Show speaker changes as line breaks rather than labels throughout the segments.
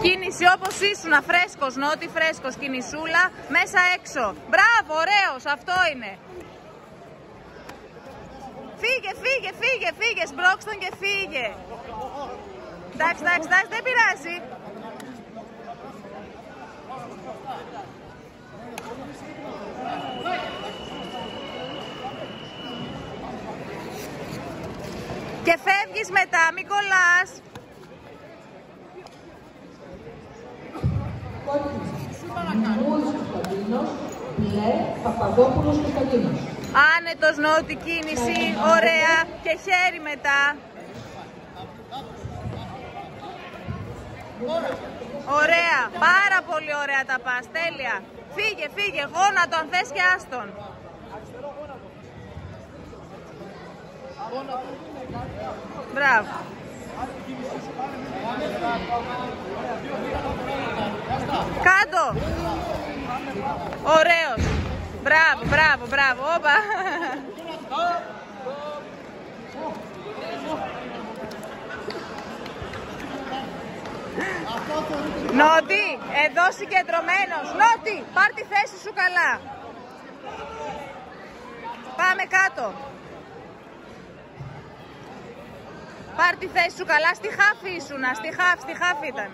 Κίνηση όπως ήσουν, φρέσκος, Νότι, φρέσκος, κινησούλα, μέσα έξω. Μπράβο, ωραίος, αυτό είναι. Φύγε, φύγε, φύγε, φύγε, σπρώξτον και φύγε. Εντάξει, εντάξει, εντάξει, δεν πειράζει. Και φεύγεις μετά, μην κολλάς. Άνετος, Νότι, κίνηση, ωραία. Και χέρι μετά. Ωραία, πάρα πολύ ωραία τα πας, τέλεια. Φύγε, φύγε, γόνατο αν θες και άστον. Μπράβο. Κάτω. Ωραίος. Μπράβο, μπράβο, μπράβο. Όπα. Νότι, εδώ συγκεντρωμένος. Νότι, πάρ' τη θέση σου καλά. Πάμε κάτω. Πάρ' τη θέση σου καλά. Στη χάφη ήσουνα, στη χάφη ήταν.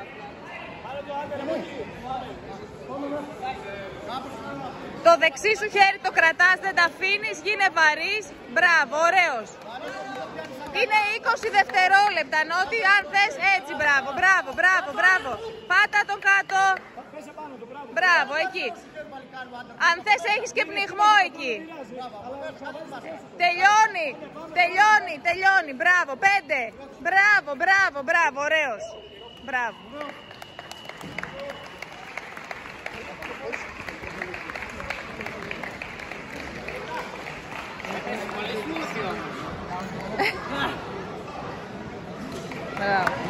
Το δεξί σου χέρι το κρατάς, δεν τα αφήνεις, γίνε βαρύς. Μπράβο, ωραίος. Είναι 20 δευτερόλεπτα, Νότι, αν θες έτσι, μπράβο, μπράβο, μπράβο, μπράβο. Πάτα τον κάτω. Μπράβο, εκεί. Αν θες έχεις και πνιγμό εκεί. Τελειώνει, τελειώνει, τελειώνει. Μπράβο, 5. Μπράβο, μπράβο, μπράβο, ωραίος. Μπράβο. Μπράβο.